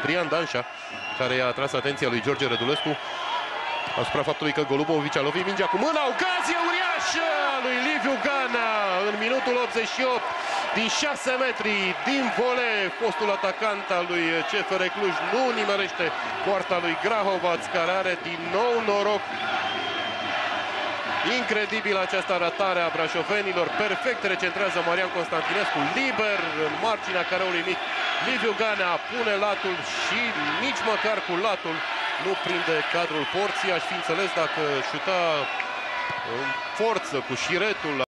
Ciprian Danșa, care i-a atras atenția lui George Rădulescu asupra faptului că Golubovici a lovit mingea cu mâna. Ocazie uriașă a lui Liviu Gana în minutul 88 din 6 metri din vole. Fostul atacant al lui CFR Cluj nu nimerește poarta lui Grahovac, care are din nou noroc. Incredibil această arătare a brașovenilor. Perfect recentrează Marian Constantinescu, liber în marginea careului mic. Liviu Gana pune latul și nici măcar cu latul nu prinde cadrul porții. Aș fi înțeles dacă șuta în forță cu șiretul